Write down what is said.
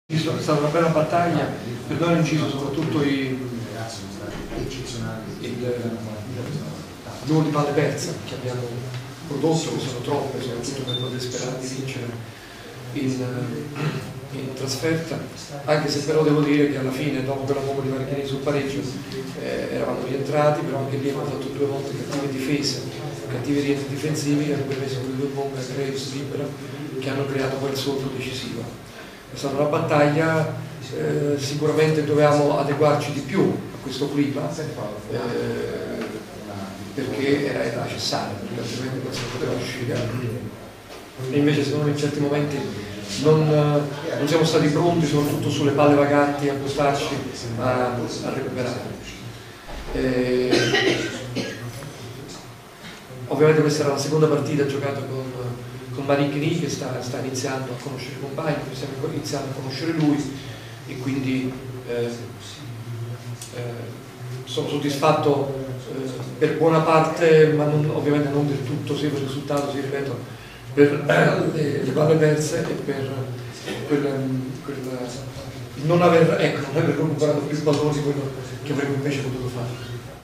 È stata una bella battaglia, per noi hanno inciso soprattutto il numero di palle perse che abbiamo prodotto, che sono troppe, soprattutto per poter sperare di vincere in trasferta, anche se però devo dire che alla fine, dopo quella bomba di Marchini sul pareggio, eravamo rientrati, però anche lì abbiamo fatto due volte cattive difese, cattivi rientri difensivi che hanno permesso quelle due bombe a Graves libera che hanno creato quel solco decisivo. È stata una battaglia, sicuramente dovevamo adeguarci di più a questo clima, perché era necessario, perché altrimenti non si poteva uscire. E invece secondo me in certi momenti non siamo stati pronti, soprattutto sulle palle vaganti, a buttarci a recuperare. Ovviamente questa era la seconda partita giocata con Marigny, che sta iniziando a conoscere i compagni, stiamo iniziando a conoscere lui, e quindi sono soddisfatto per buona parte, ma ovviamente non del tutto, sia per il risultato, si ripeto, per le palle perse e per non aver recuperato più palloni, quello che avremmo invece potuto fare.